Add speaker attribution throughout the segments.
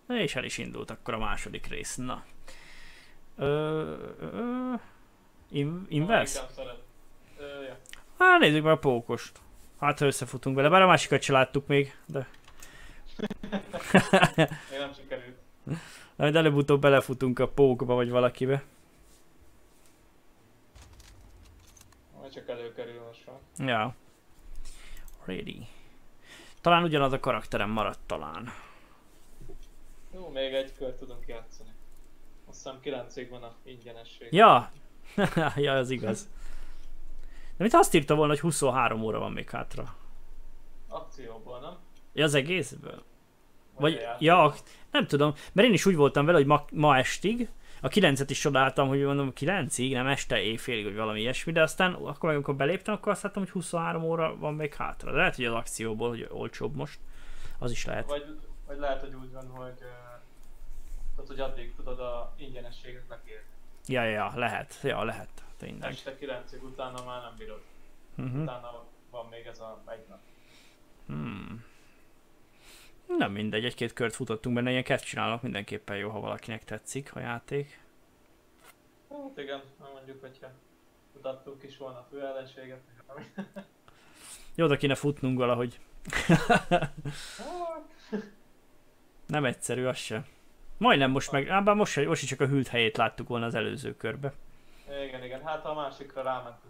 Speaker 1: És el is indult akkor a második rész. Na. Invest?
Speaker 2: Ja.
Speaker 1: Hát nézzük meg a pókost. Hát ha összefutunk vele, bár a másikat se láttuk még, de...
Speaker 2: Még nem sikerült.
Speaker 1: De előbb-utóbb belefutunk a pókba vagy valakibe.
Speaker 2: Majd csak előkerül most már.
Speaker 1: Ja. Ready. Talán ugyanaz a karakterem maradt talán.
Speaker 2: Jó, még egy kört tudunk játszani. Azt hiszem 9-ig van a ingyenesség.
Speaker 1: Ja! Ja, az igaz. De mit azt írta volna, hogy 23 óra van még hátra?
Speaker 2: Akcióból, nem?
Speaker 1: Ja, az egészből?
Speaker 2: Vagy
Speaker 1: Vagy, ja, nem tudom, mert én is úgy voltam vele, hogy ma estig, a 9-et is csodáltam, hogy mondom 9-ig, nem este éjfélig, vagy valami ilyesmi, de aztán akkor meg amikor beléptem, akkor azt láttam, hogy 23 óra van még hátra. De lehet, hogy az akcióból, hogy olcsóbb most, az is lehet.
Speaker 2: Vagy lehet, hogy úgy van, hogy tudod, hogy addig tudod a ingyenességet lekérni.
Speaker 1: Ja, lehet, tényleg.
Speaker 2: Este 9-ig utána már nem bírod. Utána van még ez a egy nap.
Speaker 1: Nem mindegy, egy-két kört futottunk benne, ilyenket csinálnak mindenképpen jó, ha valakinek tetszik a játék.
Speaker 2: Hát igen, mondjuk, hogyha mutattuk is volna a fő ellenséget.
Speaker 1: Jó, de kéne futnunk valahogy. Nem egyszerű, az se. Majdnem most meg, bár most is csak a hűlt helyét láttuk volna az előző körbe.
Speaker 2: Igen, hát a másikra rámentünk.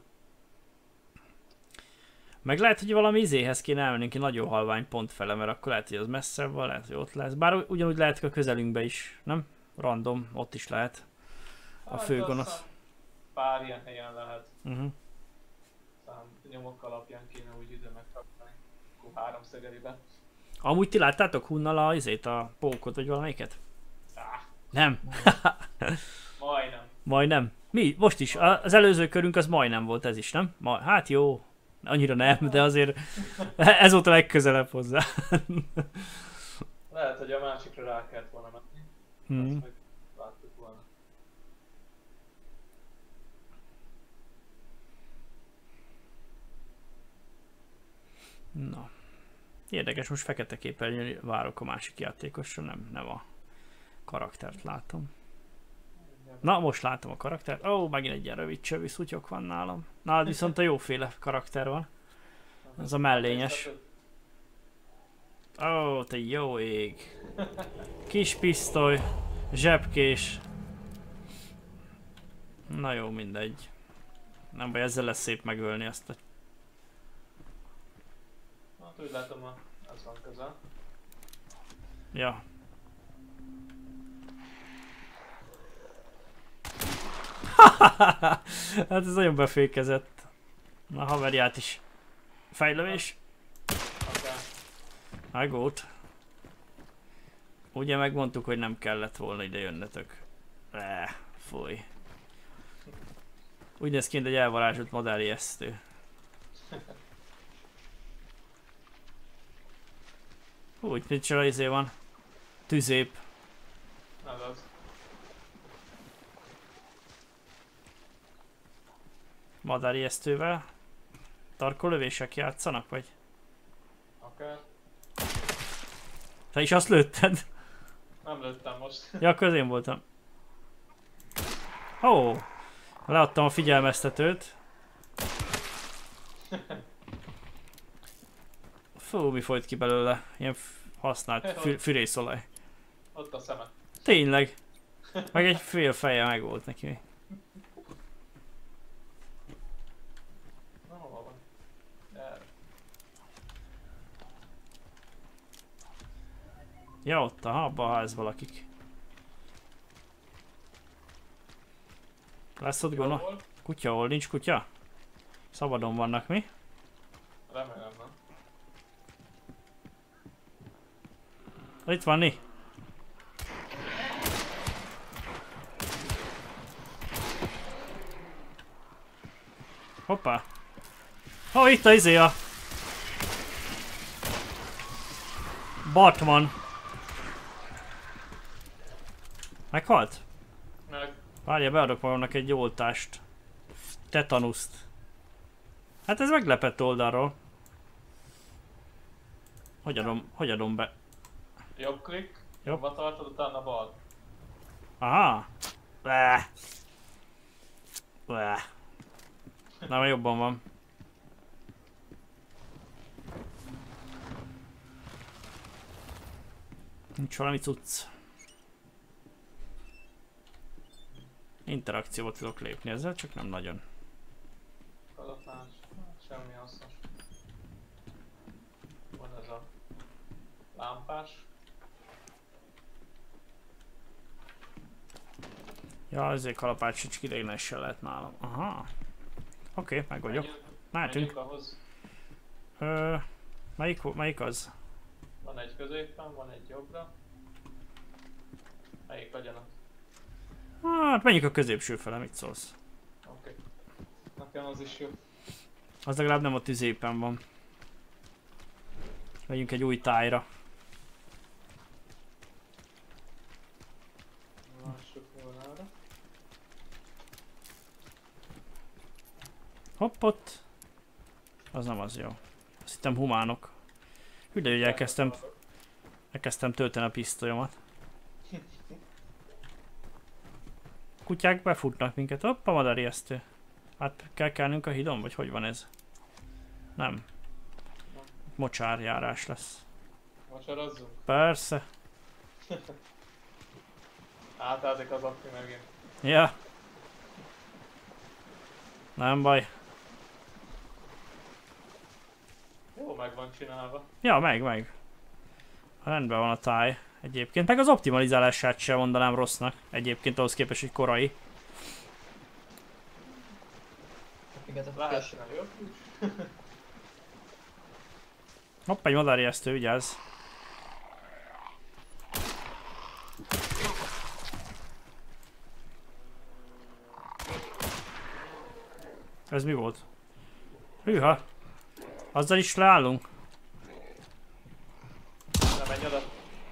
Speaker 1: Meg lehet, hogy valami izéhez kéne elmennünk ki nagyon halvány pont fele, mert akkor lehet, hogy az messze van, lehet, hogy ott lesz. Bár ugyanúgy lehet a közelünkbe is, nem? Random, ott is lehet. A főgonosz.
Speaker 2: Pár ilyen helyen lehet.
Speaker 1: Uh-huh.
Speaker 2: Nyomok alapján kéne úgy ide megtartani. Akkor háromszögelibe.
Speaker 1: Amúgy ti láttátok Hunnal a pókot, vagy valamelyiket? Nem. Majdnem. Mi? Most is. Az előző körünk az majdnem volt, ez is, nem? Hát jó. Annyira nem, de azért ez volt a legközelebb hozzá.
Speaker 2: Lehet, hogy a másikra rá kellett volna menni. Azt meg láttuk volna.
Speaker 1: Na. Érdekes, most fekete képernyőn várok a másik játékosra, nem a karaktert látom. Na, most látom a karaktert. Ó, megint egy ilyen rövid csövű szutyok van nálam. Nálad viszont a jóféle karakter van. Ez a mellényes. Ó, te jó ég. Kis pisztoly, zsebkés. Na jó, mindegy. Nem baj, ezzel lesz szép megölni azt a...
Speaker 2: Hát úgy látom, ez van közel.
Speaker 1: Ja. Hát ez nagyon befékezett. Na, haverját is. Fejlövés. Megót. Ugye megmondtuk, hogy nem kellett volna ide jönnetök. Fúj. Úgy néz ki, mint egy elvarázsolt madárijesztő. Úgy, mint csinál izé van. Tüzép.
Speaker 2: Az.
Speaker 1: Madárijesztővel. Tarkolövések játszanak, vagy?
Speaker 2: Akár.
Speaker 1: Te is azt lőtted?
Speaker 2: Nem lőttem most.
Speaker 1: Ja, akkor az én voltam. Ó! Leadtam a figyelmeztetőt. Fú, mi folyt ki belőle? Ilyen használt fűrészolaj.
Speaker 2: Ott a szeme.
Speaker 1: Tényleg. Meg egy fél feje meg volt neki.
Speaker 2: Na, hol van?
Speaker 1: Ja, ott abban a házban lakik. Lesz ott gona? Kutya, hol nincs kutya? Szabadon vannak, mi?
Speaker 2: Remélem nem.
Speaker 1: Itt van, Ni. Hoppá. Ó, itt a izé a... Batman. Meghalt?
Speaker 2: Meg.
Speaker 1: Várja, beadok magamnak egy oltást. Tetanuszt. Hát ez meglepett oldalról. Hogy adom be?
Speaker 2: Jobb klik. Jobba tartod, utána bal.
Speaker 1: Aha. Bleh. Bleh. Nem, jobban van. Nincs valami cucc. Interakcióba tudok lépni ezzel, csak nem nagyon.
Speaker 2: Kalapás, semmi hasznos. Van ez a lámpás.
Speaker 1: Ja, ezért kalapács csak ideiglenesen lehet nálam. Aha. Oké, meg vagyok.
Speaker 2: Menjünk
Speaker 1: Mehetünk.
Speaker 2: ahhoz.
Speaker 1: Melyik az?
Speaker 2: Van egy középen, van egy jobbra. Melyik legyen ott?
Speaker 1: Hát menjünk a középső fele, mit szólsz?
Speaker 2: Oké. Nekem az is jó.
Speaker 1: Az legalább nem a tüzépen van. Megyünk egy új tájra.
Speaker 2: Lássuk volnára.
Speaker 1: Hopp ott. Az nem az jó. Azt hittem humánok. Hüde, hogy elkezdtem tölteni a pisztolyomat. Kutyák befutnak minket. Hopp, a madárijesztő. Hát kell kelnünk a hídon, vagy hogy van ez? Nem. Mocsárjárás lesz.
Speaker 2: Mocsarazzunk?
Speaker 1: Persze.
Speaker 2: Átállik az akti megint.
Speaker 1: Ja. Nem baj.
Speaker 2: Jó, meg van csinálva.
Speaker 1: Ja, meg. Rendben van a táj. Egyébként. Meg az optimalizálását sem mondanám rossznak. Egyébként ahhoz képest, hogy korai.
Speaker 2: Lehetne jobb is.
Speaker 1: Hopp, egy madárijesztő, vigyázz. Ez mi volt? Hűha! Azzal is leállunk?
Speaker 2: Ne menj oda.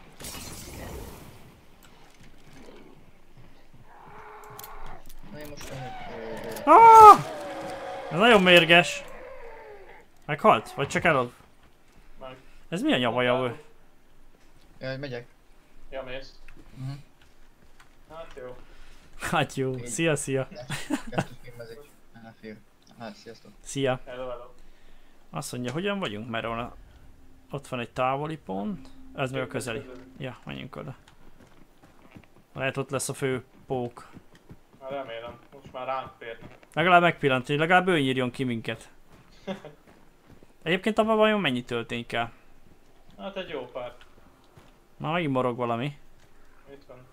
Speaker 3: Na én most
Speaker 1: Ah! Ez nagyon mérges. Meghalt? Vagy csak elob?
Speaker 2: Meg.
Speaker 1: Ez milyen nyavajavő?
Speaker 3: Jaj, megyek.
Speaker 2: Ja, mész. Hát jó.
Speaker 1: Hát jó. Szia.
Speaker 3: Kettős filmezik. Fél. Hát, sziasztok.
Speaker 1: Szia.
Speaker 2: Hello.
Speaker 1: Azt mondja, hogyan vagyunk? Mert ott van egy távoli pont. Ez meg a közeli. Ja, menjünk oda. Lehet ott lesz a fő pók.
Speaker 2: Na remélem, most már ránk férnek.
Speaker 1: Legalább megpillantani, legalább ő nyírjon ki minket. Egyébként abban vajon mennyi töltény kell?
Speaker 2: Hát egy jó pár.
Speaker 1: Na, megint morog valami.
Speaker 2: Itt van.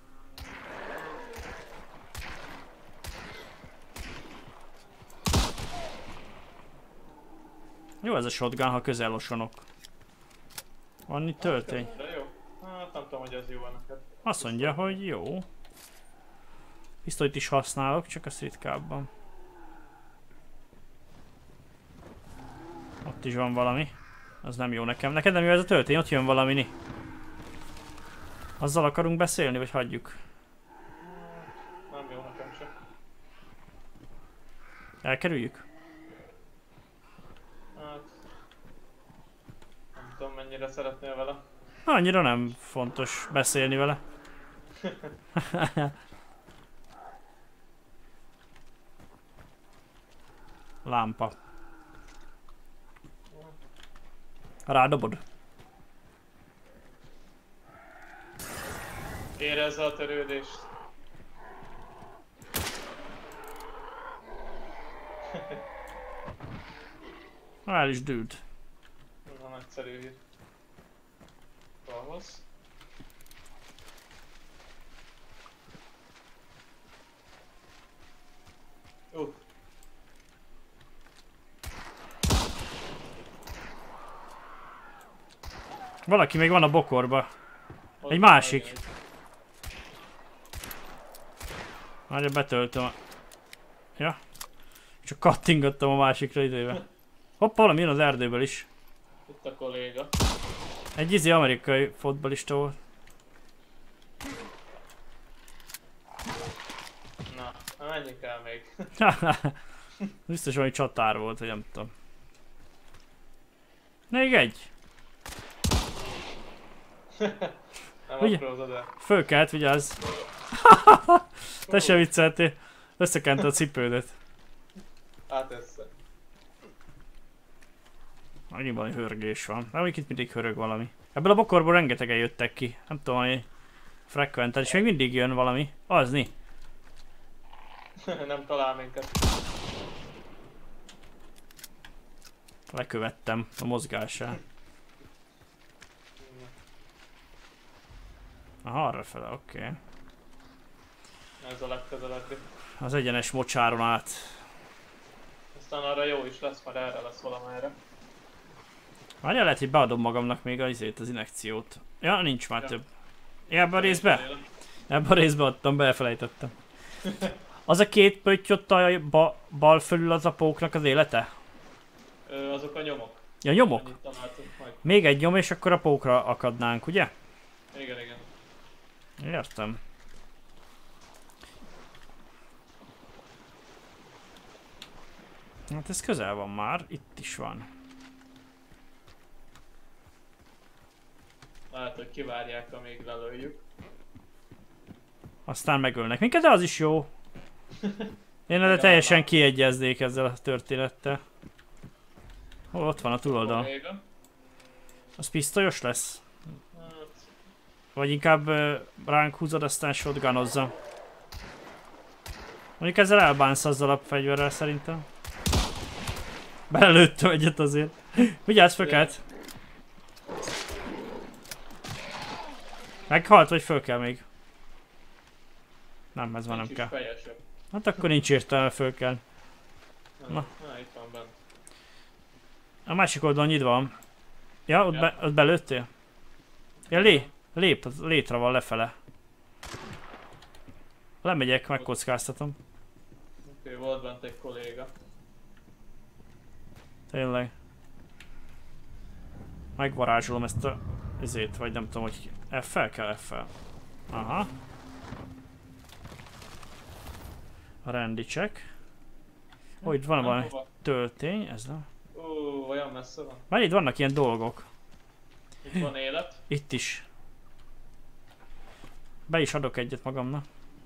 Speaker 1: Jó ez a shotgun, ha közel osonok. Van itt töltény?
Speaker 2: De jó. Hát nem tudom, hogy ez jó neked.
Speaker 1: Azt mondja, hogy jó. Pisztolyt is használok, csak azt ritkábban. Ott is van valami. Az nem jó nekem. Neked nem jó ez a töltény? Ott jön valami, ni. Azzal akarunk beszélni, vagy hagyjuk?
Speaker 2: Nem jó nekem se.
Speaker 1: Elkerüljük?
Speaker 2: Hát... Nem tudom, mennyire szeretnél vele.
Speaker 1: Annyira nem fontos beszélni vele. Lámpa. Rádobod.
Speaker 2: Érezze a törődést.
Speaker 1: El is dűlt.
Speaker 2: Ez a nagyszerű hír. Valhoz.
Speaker 1: Valaki még van a bokorba.
Speaker 2: Ott
Speaker 1: Egy
Speaker 2: van
Speaker 1: másik.
Speaker 2: egy.
Speaker 1: Várja, betöltöm a... Ja. Csak kattingattam a másikra időbe. Hoppá, valami jön az erdőből is.
Speaker 2: Itt a kolléga.
Speaker 1: Egy amerikai fotbalista volt.
Speaker 2: Na, menjünk el még.
Speaker 1: Biztos valami csatár volt, hogy nem tudom. Még egy.
Speaker 2: Nem
Speaker 1: Ugye?
Speaker 2: aprózod el.
Speaker 1: Fölkelt, vigyázz. Te se vicceltél. Összekente a cipődet.
Speaker 2: Hát össze.
Speaker 1: Annyiban hörgés van. Nem, itt mindig hörög valami. Ebből a bokorból rengetegen jöttek ki. Nem tudom, hogy frekventen, és még mindig jön valami. Azni.
Speaker 2: Nem talál minket.
Speaker 1: Lekövettem a mozgását. Aha, arrafele, oké.
Speaker 2: Ez a legközelebbi.
Speaker 1: Az egyenes mocsáron át.
Speaker 2: Aztán arra jó is lesz, mert erre lesz valamerre.
Speaker 1: Várjál, lehet, hogy beadom magamnak még az inekciót. Ja, nincs már több. Ebben a részbe? Ebben a részbe adtam, be elfelejtettem. Az a két pötty ott a bal fölül az a póknak az élete?
Speaker 2: Azok a nyomok.
Speaker 1: Ja, nyomok?
Speaker 2: Annyit találtunk majd.
Speaker 1: Még egy nyom és akkor a pókra akadnánk, ugye?
Speaker 2: Igen, igen.
Speaker 1: Értem. Hát ez közel van már, itt is van.
Speaker 2: Lehet, hogy kivárják, amíg lelőjük.
Speaker 1: Aztán megölnek minket, de az is jó. Én de teljesen kiegyeznék ezzel a történettel. Hol ott van a túloldal? Az pisztolyos lesz?
Speaker 2: Hát,
Speaker 1: Vagy inkább ránk húzod, aztán shotgunozza. Mondjuk ezzel elbánsz azzal a fegyverrel szerintem. Belelőttem egyet azért. Vigyázz, fölkelt! Meghalt, vagy föl kell még? Nem, ez már nem
Speaker 2: nincs is
Speaker 1: kell.
Speaker 2: fejesebb.
Speaker 1: Hát akkor nincs értelme, föl kell.
Speaker 2: Na, itt van bent.
Speaker 1: A másik oldalon nyitva van. Ja, ott,
Speaker 2: Ja.
Speaker 1: ott belőttél? Ja, létre van lefele. Lemegyek, megkockáztatom.
Speaker 2: Oké, volt bent egy kolléga.
Speaker 1: Tényleg. Megvarázsolom ezt a izét, vagy nem tudom, hogy F-fel kell F-fel. Aha. A rendi check. Ó, itt van
Speaker 2: Nem
Speaker 1: valami
Speaker 2: hova.
Speaker 1: töltény, ez nem.
Speaker 2: Olyan messze van.
Speaker 1: Már itt vannak ilyen dolgok.
Speaker 2: Itt van élet.
Speaker 1: Itt is. Be is adok egyet magamnak.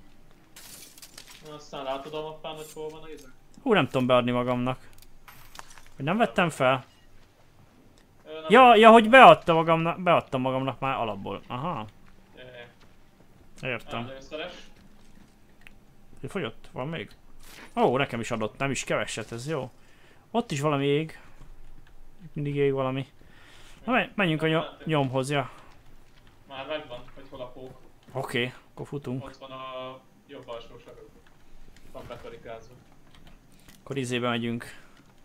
Speaker 2: Aztán látod a mappán, hogy hol van a izé?
Speaker 1: Hú, nem tudom beadni magamnak. Hogy nem vettem fel?
Speaker 2: Nem
Speaker 1: Ja, hogy beadtam magamnak már alapból. Aha, értem.
Speaker 2: Előszeres.
Speaker 1: Fogyott? Van még? Ó, nekem is adott, nem is keveset, ez jó. Ott is valami ég. Mindig ég valami. Na, menjünk a nyomhoz, ja.
Speaker 2: Már megvan, hogy hol a pók.
Speaker 1: Oké, akkor futunk.
Speaker 2: Ott van a jobb alsó sarok. Van bekarikázva.
Speaker 1: Akkor izébe megyünk.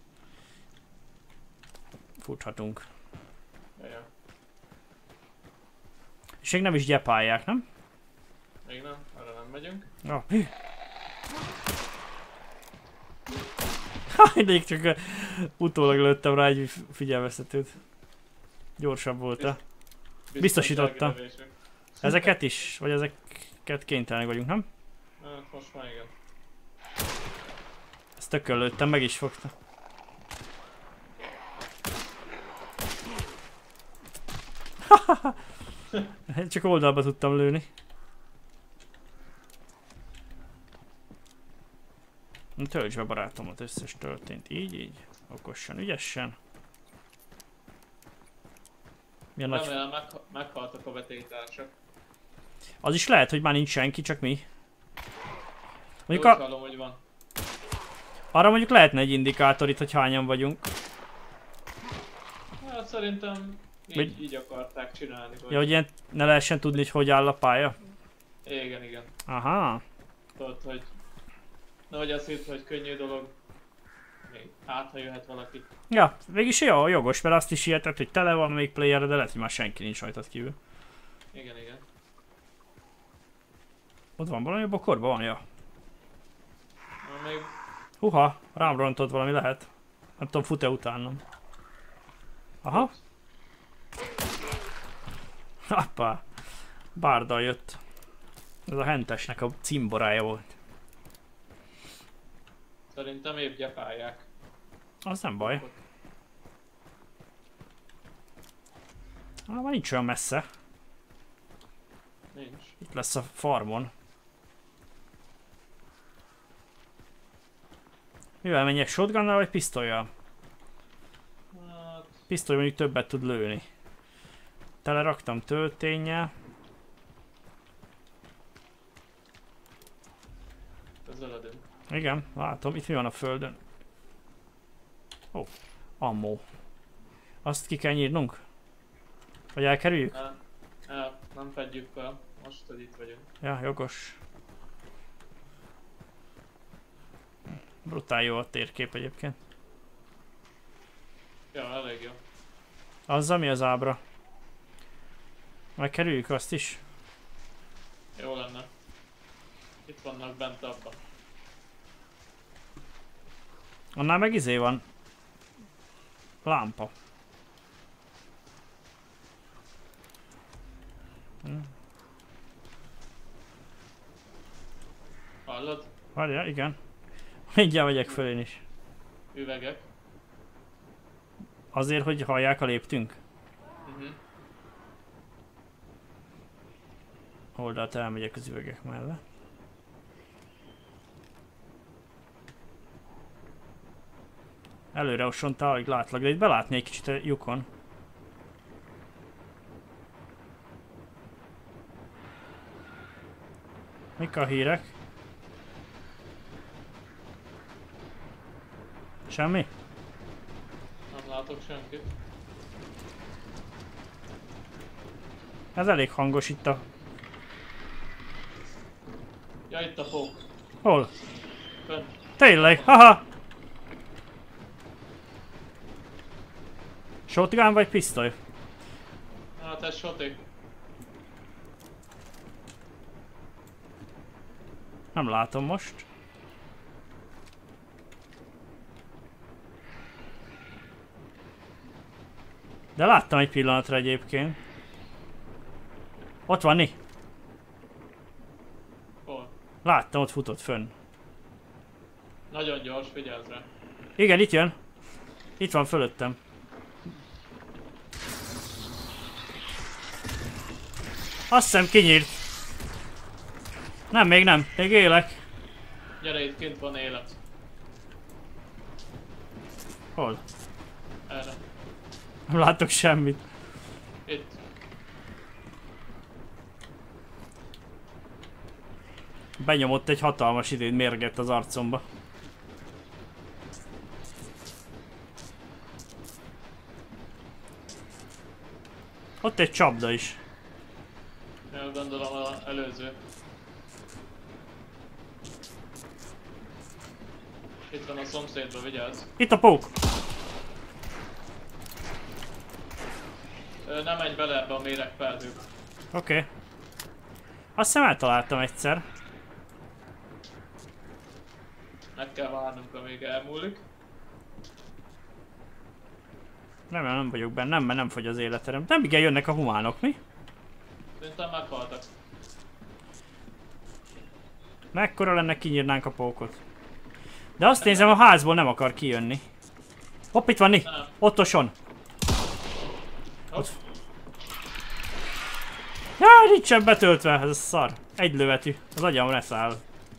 Speaker 1: Futhatunk.
Speaker 2: Ja.
Speaker 1: És még nem is gyepálják, nem?
Speaker 2: Még nem, arra nem megyünk.
Speaker 1: Ja. Mindig csak utólag lőttem rá egy figyelmeztetőt. Gyorsabb volt-e? Biztosítottam. Ezeket is? Vagy ezeket kénytelenek vagyunk, nem?
Speaker 2: Hát most már igen.
Speaker 1: Ezt tökön lőttem, meg is fogta. Csak oldalba tudtam lőni. Töltsd be barátomat, összes történt. Így. Okosan, ügyesen. Milyen nagy...
Speaker 2: Remélem meghaltak a vetélytársak.
Speaker 1: Az is lehet, hogy már nincs senki, csak mi.
Speaker 2: Úgy
Speaker 1: Mondjuk
Speaker 2: hallom, hogy van.
Speaker 1: arra mondjuk lehetne egy indikátor itt, hogy hányan vagyunk.
Speaker 2: Hát szerintem így akarták csinálni.
Speaker 1: Ja, hogy ilyen ne lehessen tudni, hogy áll a pálya.
Speaker 2: Igen, igen.
Speaker 1: Aha.
Speaker 2: Tudod, hogy... Nehogy azt hitt, hogy könnyű dolog. Még hát, ha jöhet valaki.
Speaker 1: Ja, végülis jó, jogos, mert azt is hihetett, hogy tele van még player, de lehet, hogy már senki nincs rajtad kívül.
Speaker 2: Igen, igen.
Speaker 1: Ott van valami, a bokorban van, ja.
Speaker 2: Na, még...
Speaker 1: Huha, rám rontott valami, lehet. Nem tudom, fut-e utánam. Aha. Hoppá. Bárdal jött. Ez a hentesnek a cimborája volt.
Speaker 2: Szerintem épp gyepálják.
Speaker 1: Az nem baj. Már nincs olyan messze. Itt lesz a farmon. Mivel menjek, shotgunnal vagy pisztollyal?
Speaker 2: Hát,
Speaker 1: Pisztoly mondjuk többet tud lőni. Teleraktam tölténnyel.
Speaker 2: közeledünk.
Speaker 1: Igen, látom. Itt mi van a földön? Ó, ammo. Azt ki kell nyírnunk? Vagy elkerüljük?
Speaker 2: Nem fedjük fel, most hogy itt vagyunk.
Speaker 1: Ja, jogos. Brutál jó a térkép egyébként.
Speaker 2: Ja, elég jó.
Speaker 1: Azzal mi az ábra? Megkerüljük azt is?
Speaker 2: Jó lenne. Itt vannak bent abban.
Speaker 1: Annál meg izé van. Lámpa.
Speaker 2: Hallod?
Speaker 1: Várja, igen. Mindjárt megyek föl én is.
Speaker 2: Üvegek.
Speaker 1: Azért, hogy hallják a léptünk? Oldalt elmegyek az üvegek mellett. Előre osontál, alig látlak, de itt belátni egy kicsit a lyukon. Mik a hírek? Semmi?
Speaker 2: Nem látok senkit.
Speaker 1: Ez elég hangos itt a...
Speaker 2: Ja, itt a pók.
Speaker 1: Hol?
Speaker 2: Fönn.
Speaker 1: Tényleg? Haha! Shotgun vagy pisztoly?
Speaker 2: Hát ez soték.
Speaker 1: Nem látom most. De láttam egy pillanatra egyébként. Ott van Ni.
Speaker 2: Hol?
Speaker 1: Láttam, ott futott fönn.
Speaker 2: Nagyon gyors, figyelj rá.
Speaker 1: Igen, itt jön. Itt van fölöttem. Azt hiszem kinyírt. Nem, még nem. Még élek.
Speaker 2: Gyere, itt kint van élet.
Speaker 1: Hol?
Speaker 2: Erre.
Speaker 1: Nem látok semmit.
Speaker 2: Itt.
Speaker 1: Benyomott egy hatalmas idén mérget az arcomba. Ott egy csapda is.
Speaker 2: Én gondolom az előző. Itt van a szomszédban, vigyázz.
Speaker 1: Itt a pók!
Speaker 2: Nem menj bele ebbe a méregfelhőbe.
Speaker 1: Oké. Azt hiszem eltaláltam egyszer.
Speaker 2: Meg kell várnunk, amíg elmúlik.
Speaker 1: Nem vagyok benne, mert nem fogy az életerem. Nem igen jönnek a humánok, mi?
Speaker 2: Szerintem meghaltak.
Speaker 1: Mekkora lenne, kinyírnánk a pókot. De azt nézem, a házból nem akar kijönni. Hopp, itt van Ni!
Speaker 2: Nem.
Speaker 1: Ottoson!
Speaker 2: Hopp.
Speaker 1: Jaj, nincsen betöltve, ez a szar. Egy lövetű, az agyam leszáll.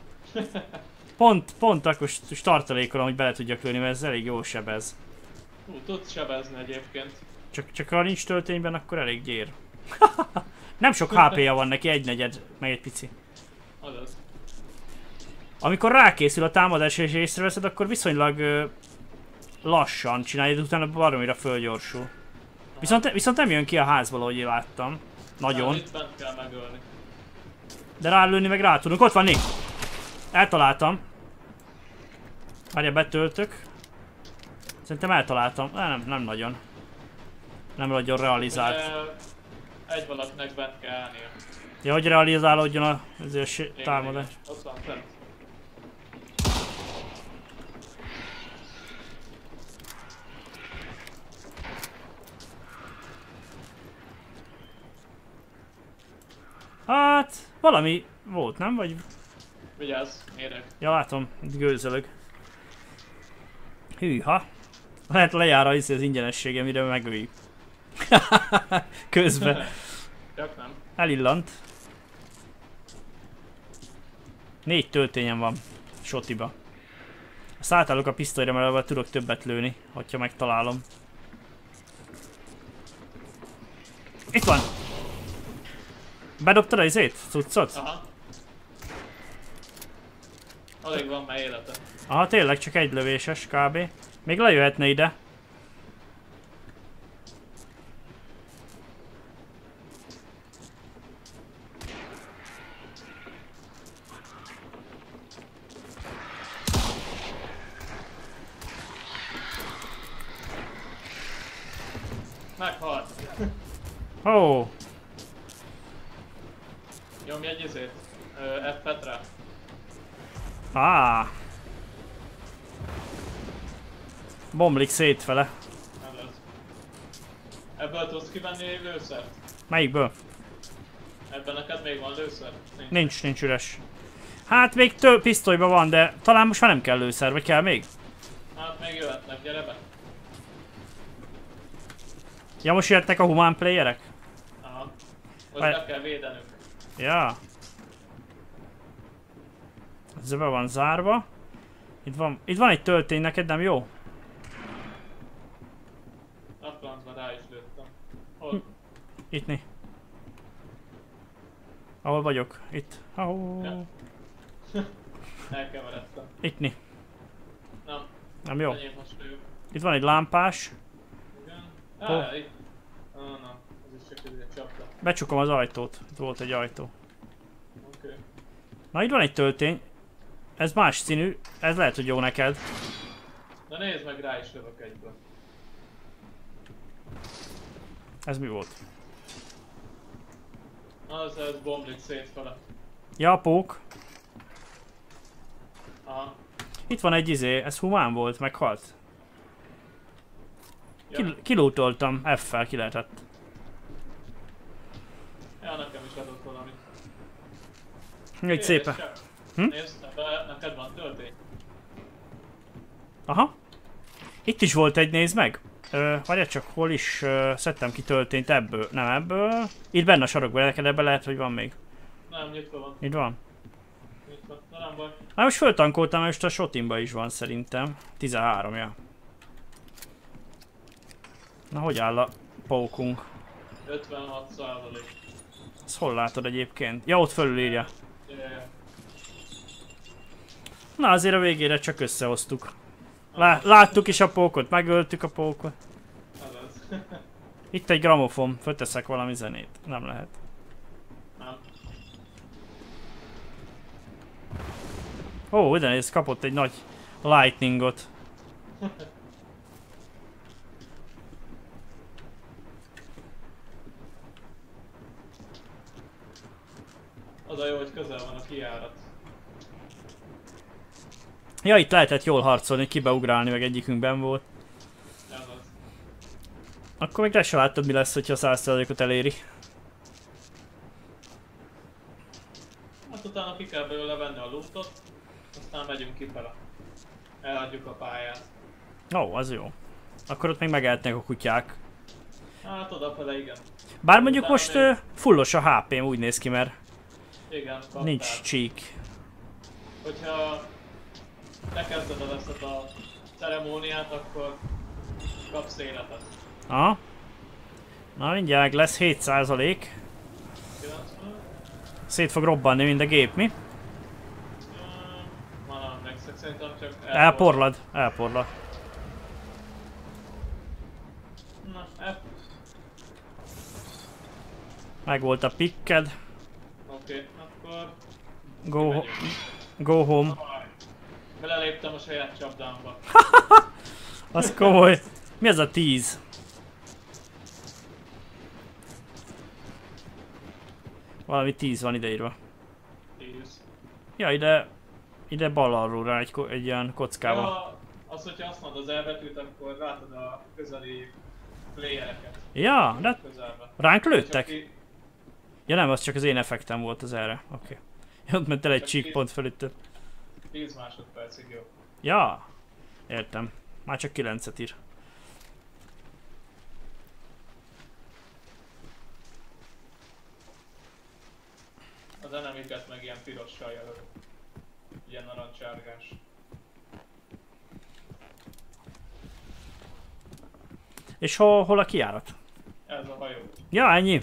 Speaker 1: Pont akkor startalékolom, hogy bele tudjak lőni, mert ez elég jó sebez.
Speaker 2: Tudsz sebezni egyébként.
Speaker 1: Csak ha nincs töltényben, akkor elég gyér. Nem sok HP-ja van neki, 1/4, meg egy pici.
Speaker 2: Azaz.
Speaker 1: Amikor rákészül a támadás és észreveszed, akkor viszonylag lassan csinálja, de utána baromira fölgyorsul. Viszont nem jön ki a házból, ahogy én láttam. Nagyon.
Speaker 2: Itt bent kell megölni.
Speaker 1: De rálőni meg rá tudunk. Ott van Ni! Eltaláltam. Várja, betöltök. Szerintem eltaláltam. Nem nagyon. Nem nagyon realizált.
Speaker 2: Egy valakinek bent kell állnia.
Speaker 1: Ja, hogy realizálódjon a támadás.
Speaker 2: Ott van fent.
Speaker 1: Hát, valami volt, nem? Vagy...
Speaker 2: Vigyázz, méreg.
Speaker 1: Ja, látom, itt gőzölög. Hűha. Lehet lejár az ingyenessége, mire megöljük. Közben.
Speaker 2: Csak nem.
Speaker 1: Elillant. 4 töltényem van. Shotiba. Azt átállok a pisztolyra, mert abban tudok többet lőni, hogyha megtalálom. Itt van! Bedobtad a izét? Cuccot?
Speaker 2: Aha. Alig van már élete.
Speaker 1: Aha, tényleg csak egy lövéses kb. Még lejöhetne ide.
Speaker 2: Meghalt.
Speaker 1: Ó,
Speaker 2: Nyomj egy izét. F-et rá.
Speaker 1: bomlik szétfele.
Speaker 2: Nem lesz. Ebből tudsz kivenni lőszert?
Speaker 1: Melyikből?
Speaker 2: Ebben neked még van lőszer?
Speaker 1: Nincs üres. Hát még pisztolyban van, de talán most már nem kell lőszer, vagy kell még?
Speaker 2: Hát még jöhetnek, gyere be.
Speaker 1: Ja, most jöhetnek a humán playerek?
Speaker 2: Aha. Most be kell védenünk.
Speaker 1: Ja. Ez be van zárva. Itt van egy töltény, neked nem jó?
Speaker 2: Atlanzban rá is lőttem. Hol?
Speaker 1: Ittni. Ahol vagyok. Itt. Oh.
Speaker 2: Ja. Elkeveredtem.
Speaker 1: Ittni.
Speaker 2: Nem.
Speaker 1: Nem jó.
Speaker 2: Enyém most lő.
Speaker 1: Itt van egy lámpás.
Speaker 2: Igen. Itt. Nem. Ez is csak egy csapda.
Speaker 1: Becsukom az ajtót. Itt volt egy ajtó.
Speaker 2: Oké.
Speaker 1: Na itt van egy töltény. Ez más színű. Ez lehet, hogy jó neked.
Speaker 2: Na nézd meg, rá is lövök egyből.
Speaker 1: Ez mi volt?
Speaker 2: Ez bomlik szétfele.
Speaker 1: Ja, pók.
Speaker 2: Aha.
Speaker 1: Itt van egy izé. Ez humán volt, meghalt.
Speaker 2: Ja.
Speaker 1: Kilútoltam. F-fel ki lehetett.
Speaker 2: Ja, nekem is adott valamit.
Speaker 1: Egy szépen.
Speaker 2: Nézd, neked van töltény.
Speaker 1: Aha. Itt is volt egy, nézd meg. Várjál csak, hol is szedtem ki töltényt ebből. Nem ebből. Itt benne a sarokban, neked ebben lehet, hogy van még.
Speaker 2: Nem, nyitva van.
Speaker 1: Itt van.
Speaker 2: Nyitva. Na nem baj.
Speaker 1: Hát most föltankoltam, most a shotimba is van szerintem. 13, ja. Na, hogy áll a pókunk?
Speaker 2: 56%.
Speaker 1: Ezt hol látod egyébként? Ja, ott fölül írja.
Speaker 2: Yeah.
Speaker 1: Na, azért a végére csak összehoztuk. Láttuk is a pókot, megöltük a pókot.
Speaker 2: Ez.
Speaker 1: Itt egy gramofon, fölteszek valami zenét. Nem lehet.
Speaker 2: Nem.
Speaker 1: Ó, ide néz, kapott egy nagy lightningot.
Speaker 2: Az a jó, hogy közel van a kijárat.
Speaker 1: Ja, itt lehetett jól harcolni, kibeugrálni, meg egyikünkben volt.
Speaker 2: Ez az.
Speaker 1: Akkor még te se láttad, mi lesz, hogyha 100%-ot eléri.
Speaker 2: Hát utána ki kell belőle venni a lootot, aztán megyünk kifele. Eladjuk a pályát.
Speaker 1: Ó, az jó. Akkor ott még megehetnek a kutyák.
Speaker 2: Hát odafele igen.
Speaker 1: Bár mondjuk
Speaker 2: Utána
Speaker 1: most
Speaker 2: még-
Speaker 1: fullos a HP-m, úgy néz ki, mert
Speaker 2: Igen, kaptál.
Speaker 1: nincs csík.
Speaker 2: Hogyha lekezded ezt a ceremóniát, akkor kapsz életet.
Speaker 1: Aha. Na mindjárt lesz 7%.
Speaker 2: 90.
Speaker 1: Szét fog robbanni, mint a gép, mi?
Speaker 2: Ma nem emlékszek, szerintem csak
Speaker 1: Elporlad.
Speaker 2: Na, F.
Speaker 1: Meg volt a pikked.
Speaker 2: Oké, akkor...
Speaker 1: Go home.
Speaker 2: Beleléptem a saját csapdámba.
Speaker 1: Az komoly. Mi ez a 10? Valami 10 van ideírva.
Speaker 2: 10.
Speaker 1: Ja, ide bal alulra egy ilyen kockával.
Speaker 2: Ja, az, hogyha használod az elbetűt, akkor látod a közeli playereket
Speaker 1: Ja, de
Speaker 2: közelbe.
Speaker 1: ránk
Speaker 2: Csak
Speaker 1: lőttek?
Speaker 2: ki-
Speaker 1: Ja nem, az csak az én effektem volt az erre. Oké. Ott ment el egy
Speaker 2: Csak
Speaker 1: csíkpont fölüttő.
Speaker 2: 10 másodpercig jó.
Speaker 1: Ja, értem. Már csak 9-et ír.
Speaker 2: Az enemiket meg ilyen pirossal jelöl. Ilyen narancsárgás.
Speaker 1: És hol a kijárat?
Speaker 2: Ez a hajó.
Speaker 1: Ja, ennyi.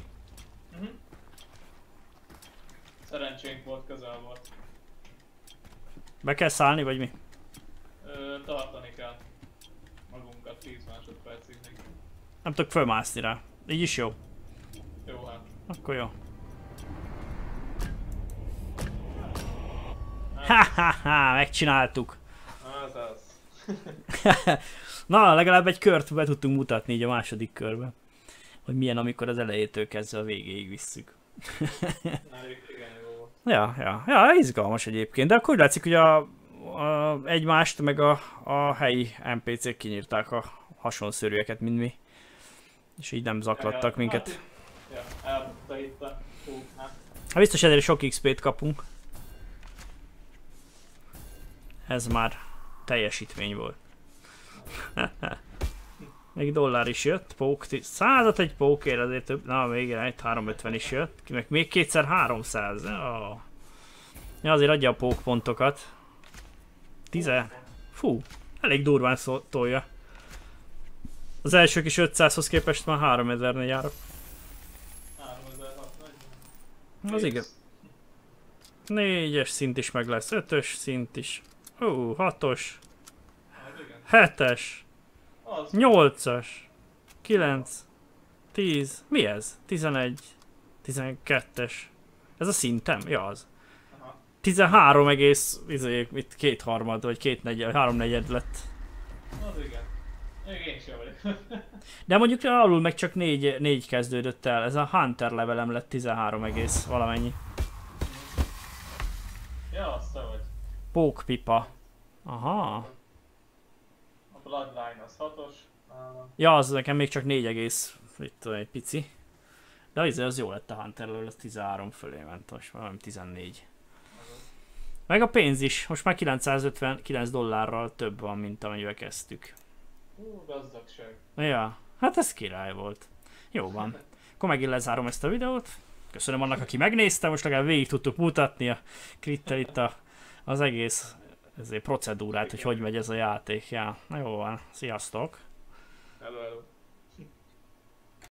Speaker 2: Szerencsénk volt, közel volt.
Speaker 1: Be kell szállni, vagy mi?
Speaker 2: Tartani kell magunkat 10 másodpercig még.
Speaker 1: Nem tudok fölmászni rá. Így is jó.
Speaker 2: Jó hát.
Speaker 1: Akkor jó. Ha, megcsináltuk.
Speaker 2: Az az.
Speaker 1: Na, legalább egy kört be tudtunk mutatni így a második körben. Hogy milyen, amikor az elejétől kezdve a végéig visszük.
Speaker 2: Na, igen, jó volt.
Speaker 1: Ja, izgalmas egyébként, de akkor úgy látszik, hogy egymást meg a helyi NPC-k kinyírták a hasonszörűeket, mint mi. És így nem zaklattak minket.
Speaker 2: Ja, elbukta itt a kóknál.
Speaker 1: Hát biztos ezért sok XP-t kapunk. Ez már teljesítmény volt. Még dollár is jött, pók, 100-at egy pókért azért több, na még egy 350 is jött, meg még kétszer 300, ja, azért adja a pók pontokat. 10, fú, elég durván tolja. Az elsők is 500-hoz képest már 3000-nél járok.
Speaker 2: 3640.
Speaker 1: Az igen. 4-es szint is meg lesz, 5-ös szint is. 6-os. 7-es. 8-as. 9. 10. Mi ez? 11. 12-es. Ez a szintem? Ja, az. 13 egész, itt kétharmad, vagy háromnegyed lett.
Speaker 2: Az igen. Még én sem vagyok.
Speaker 1: De mondjuk alul meg csak 4 kezdődött el. Ez a Hunter levelem lett 13 egész valamennyi.
Speaker 2: Ja, azt te vagy.
Speaker 1: Pókpipa. Aha.
Speaker 2: A Bloodline az 6-os.
Speaker 1: Ja, az nekem még csak 4 egész, itt egy pici. De az jó lett a Hunterről, az 13 fölé ment, most valami 14. Meg a pénz is, most már 959 dollárral több van, mint amennyivel kezdtük.
Speaker 2: Gazdagság.
Speaker 1: Ja, hát ez király volt. Jó van. Akkor megint lezárom ezt a videót. Köszönöm annak, aki megnézte, most legalább végig tudtuk mutatni a Krittel itt az egész procedúrát, hogy megy ez a játék. Ja, jó van. Sziasztok!
Speaker 2: Hello, hello.